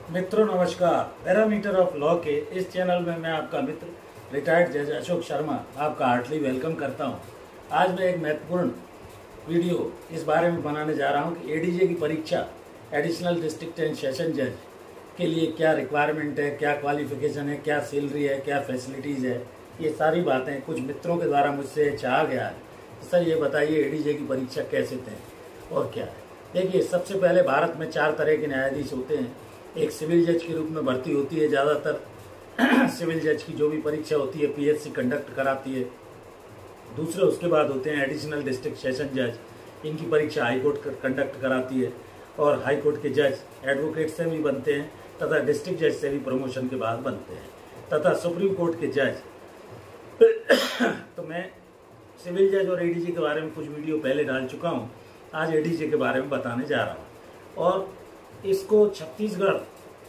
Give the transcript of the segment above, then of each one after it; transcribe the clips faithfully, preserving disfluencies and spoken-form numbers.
मित्रों नमस्कार। Parameter of law के इस चैनल में मैं आपका मित्र रिटायर्ड जज अशोक शर्मा आपका हार्टली वेलकम करता हूं। आज मैं एक महत्वपूर्ण वीडियो इस बारे में बनाने जा रहा हूं कि एडीजे की परीक्षा एडिशनल डिस्ट्रिक्ट एंड सेशन जज के लिए क्या रिक्वायरमेंट है, क्या क्वालिफिकेशन है, क्या सैलरी है, क्या फैसिलिटीज़ है। ये सारी बातें कुछ मित्रों के द्वारा मुझसे चाहा गया है। सर ये बताइए एडीजे की परीक्षा कैसे थे और क्या है। देखिए, सबसे पहले भारत में चार तरह के न्यायाधीश होते हैं। एक सिविल जज के रूप में भर्ती होती है, ज़्यादातर सिविल जज की जो भी परीक्षा होती है पीएससी कंडक्ट कराती है। दूसरे उसके बाद होते हैं एडिशनल डिस्ट्रिक्ट सेशन जज, इनकी परीक्षा हाई कोर्ट कंडक्ट कराती है और हाई कोर्ट के जज एडवोकेट से भी बनते हैं तथा डिस्ट्रिक्ट जज से भी प्रमोशन के बाद बनते हैं तथा सुप्रीम कोर्ट के जज। तो मैं सिविल जज और एडीजे के बारे में कुछ वीडियो पहले डाल चुका हूँ। आज एडीजे के बारे में बताने जा रहा हूँ और इसको छत्तीसगढ़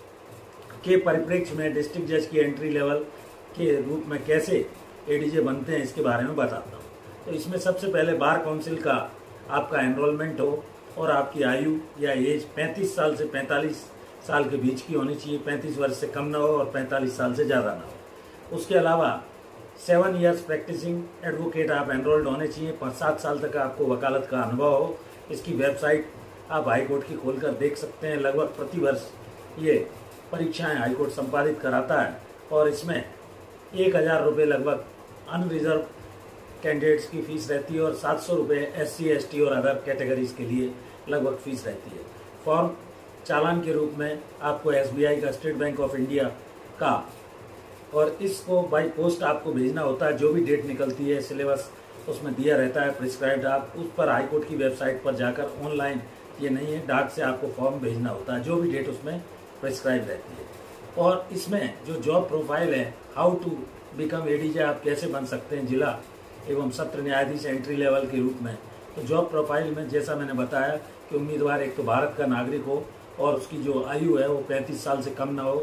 के परिप्रेक्ष्य में डिस्ट्रिक्ट जज की एंट्री लेवल के रूप में कैसे एडीजे बनते हैं इसके बारे में बताता हूँ। तो इसमें सबसे पहले बार काउंसिल का आपका एनरोलमेंट हो और आपकी आयु या एज पैंतीस साल से पैंतालीस साल के बीच की होनी चाहिए। पैंतीस वर्ष से कम ना हो और पैंतालीस साल से ज़्यादा ना हो। उसके अलावा सेवन इयर्स प्रैक्टिसिंग एडवोकेट आप एनरोल्ड होने चाहिए। पाँच सात साल तक आपको वकालत का अनुभव हो। इसकी वेबसाइट आप हाईकोर्ट की खोलकर देख सकते हैं। लगभग प्रति वर्ष ये परीक्षाएं हाईकोर्ट संपादित कराता है और इसमें एक हज़ार रुपये लगभग अनरिजर्व कैंडिडेट्स की फीस रहती है और सात सौ रुपये एस सी एस टी और अदर कैटेगरीज के लिए लगभग फीस रहती है। फॉर्म चालान के रूप में आपको एस बी आई का, स्टेट बैंक ऑफ इंडिया का, और इसको बाई पोस्ट आपको भेजना होता है। जो भी डेट निकलती है सिलेबस उसमें दिया रहता है प्रिस्क्राइब्ड, आप उस पर हाईकोर्ट की वेबसाइट पर जाकर ऑनलाइन, ये नहीं है डाक से आपको फॉर्म भेजना होता है, जो भी डेट उसमें प्रिस्क्राइब रहती है। और इसमें जो जॉब प्रोफाइल है, हाउ टू बिकम एडीजे, आप कैसे बन सकते हैं जिला एवं सत्र न्यायाधीश एंट्री लेवल के रूप में। तो जॉब प्रोफाइल में जैसा मैंने बताया कि उम्मीदवार एक तो भारत का नागरिक हो और उसकी जो आयु है वो पैंतीस साल से कम ना हो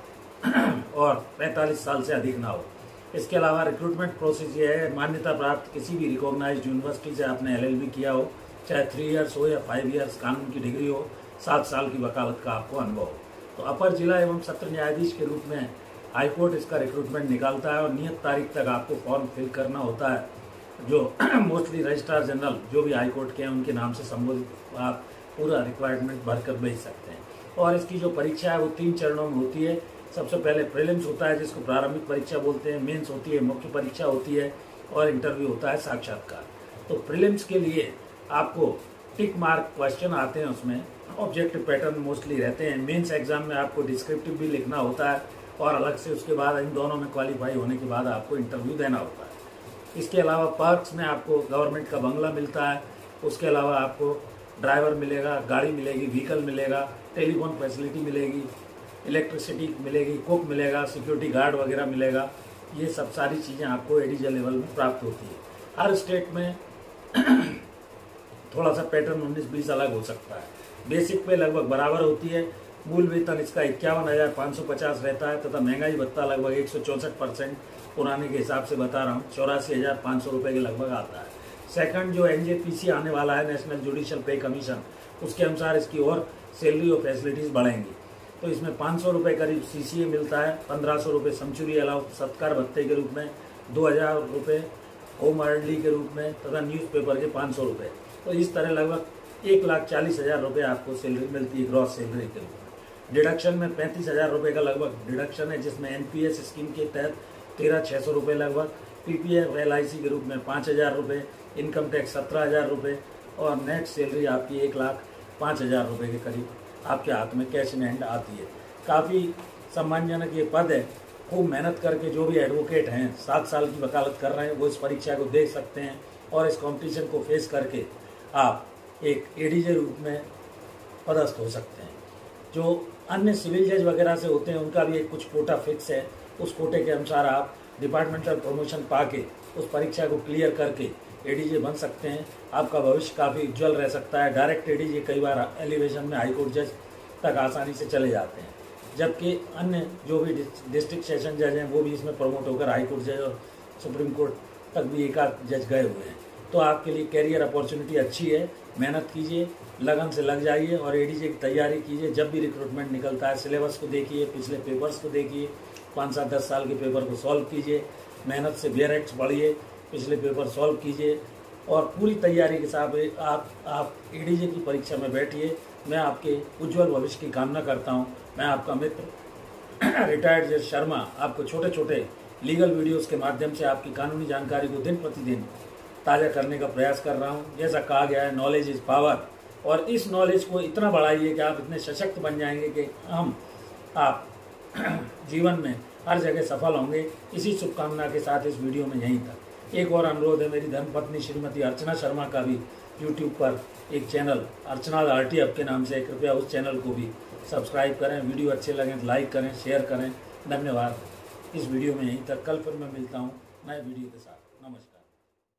और पैंतालीस साल से अधिक ना हो। इसके अलावा रिक्रूटमेंट प्रोसेस ये है, मान्यता प्राप्त किसी भी रिकॉग्नाइज्ड यूनिवर्सिटी से आपने एलएलबी किया हो, चाहे थ्री इयर्स हो या फाइव इयर्स कानून की डिग्री हो, सात साल की वकालत का आपको अनुभव हो। तो अपर जिला एवं सत्र न्यायाधीश के रूप में हाईकोर्ट इसका रिक्रूटमेंट निकालता है और नियत तारीख तक आपको फॉर्म फिल करना होता है, जो मोस्टली रजिस्ट्रार जनरल जो भी हाईकोर्ट के हैं उनके नाम से संबोधित आप पूरा रिक्वायरमेंट भरकर भेज सकते हैं। और इसकी जो परीक्षा है वो तीन चरणों में होती है। सबसे पहले प्रीलिम्स होता है जिसको प्रारंभिक परीक्षा बोलते हैं, मेंस होती है, मुख्य परीक्षा होती है और इंटरव्यू होता है साक्षात्कार। तो प्रीलिम्स के लिए आपको टिक मार्क क्वेश्चन आते हैं, उसमें ऑब्जेक्टिव पैटर्न मोस्टली रहते हैं। मेंस एग्जाम में आपको डिस्क्रिप्टिव भी लिखना होता है और अलग से उसके बाद इन दोनों में क्वालिफाई होने के बाद आपको इंटरव्यू देना होता है। इसके अलावा पर्क्स में आपको गवर्नमेंट का बंगला मिलता है, उसके अलावा आपको ड्राइवर मिलेगा, गाड़ी मिलेगी, व्हीकल मिलेगा, टेलीफोन फैसिलिटी मिलेगी, इलेक्ट्रिसिटी मिलेगी, कुक मिलेगा, सिक्योरिटी गार्ड वगैरह मिलेगा। ये सब सारी चीज़ें आपको एडीजे लेवल में प्राप्त होती है। हर स्टेट में थोड़ा सा पैटर्न उन्नीस बीस अलग हो सकता है। बेसिक पे लगभग बराबर होती है। मूल वेतन इसका इक्यावन हजार पाँच सौ पचास रहता है तथा महंगाई भत्ता लगभग एक सौ चौंसठ परसेंट पुराने के हिसाब से बता रहा हूँ, चौरासी हजार पाँच सौ रुपये के लगभग आता है। सेकंड जो एनजेपीसी आने वाला है, नेशनल जुडिशियल पे कमीशन, उसके अनुसार इसकी और सैलरी और फैसिलिटीज़ बढ़ेंगी। तो इसमें पाँच सौ रुपये करीब सीसीए मिलता है, पंद्रह सौ रुपये सेंचुरी अलाउ सत्कार भत्ते के रूप में, दो हज़ार रुपये होम अर्ली के रूप में तथा न्यूज़पेपर के पाँच सौ रुपये। तो इस तरह लगभग एक लाख चालीस हज़ार रुपये आपको सैलरी मिलती है ग्रॉस सैलरी के रूप में। डिडक्शन में पैंतीस हज़ार रुपये का लगभग डिडक्शन है, जिसमें एनपीएस स्कीम के तहत तेरह छः सौ रुपये लगभग, पीपीएफ एलआईसी के रूप में पाँच हज़ार रुपये, इनकम टैक्स सत्रह हज़ार रुपये और नेट सैलरी आपकी एक लाख पाँच हज़ार रुपये के करीब आपके हाथ में कैश इन हैंड आती है। काफ़ी सम्मानजनक ये पद है। खूब मेहनत करके जो भी एडवोकेट हैं, सात साल की वकालत कर रहे हैं, वो इस परीक्षा को दे सकते हैं और इस कंपटीशन को फेस करके आप एक एडीजे रूप में पदस्थ हो सकते हैं। जो अन्य सिविल जज वगैरह से होते हैं उनका भी एक कुछ कोटा फिक्स है। उस कोटे के अनुसार आप डिपार्टमेंटल प्रमोशन पाके उस परीक्षा को क्लियर करके एडीजे बन सकते हैं। आपका भविष्य काफ़ी उज्जवल रह सकता है। डायरेक्ट एडीजे कई बार एलिवेशन में हाईकोर्ट जज तक आसानी से चले जाते हैं, जबकि अन्य जो भी डिस्ट्रिक्ट सेशन जज हैं वो भी इसमें प्रमोट होकर हाईकोर्ट जज और सुप्रीम कोर्ट तक भी एक आध जज गए हुए हैं। तो आपके लिए कैरियर अपॉर्चुनिटी अच्छी है। मेहनत कीजिए, लगन से लग जाइए और एडीजे की तैयारी कीजिए। जब भी रिक्रूटमेंट निकलता है सिलेबस को देखिए, पिछले पेपर्स को देखिए, पाँच सात दस साल के पेपर को सॉल्व कीजिए, मेहनत से बेरेक्ट्स पढ़िए, पिछले पेपर सॉल्व कीजिए और पूरी तैयारी के साथ आप आप एडीजे की परीक्षा में बैठिए। मैं आपके उज्जवल भविष्य की कामना करता हूँ। मैं आपका मित्र रिटायर्ड जज शर्मा आपको छोटे छोटे लीगल वीडियोस के माध्यम से आपकी कानूनी जानकारी को दिन प्रतिदिन ताज़ा करने का प्रयास कर रहा हूँ। जैसा कहा गया है, नॉलेज इज़ पावर, और इस नॉलेज को इतना बढ़ाइए कि आप इतने सशक्त बन जाएंगे कि हम आप जीवन में हर जगह सफल होंगे। इसी शुभकामना के साथ इस वीडियो में यहीं तक। एक और अनुरोध है, मेरी धर्मपत्नी श्रीमती अर्चना शर्मा का भी यूट्यूब पर एक चैनल अर्चना आरटी हब के नाम से, कृपया उस चैनल को भी सब्सक्राइब करें। वीडियो अच्छे लगें तो लाइक करें, शेयर करें। धन्यवाद। इस वीडियो में यहीं तक। कल फिर मैं मिलता हूँ नए वीडियो के साथ।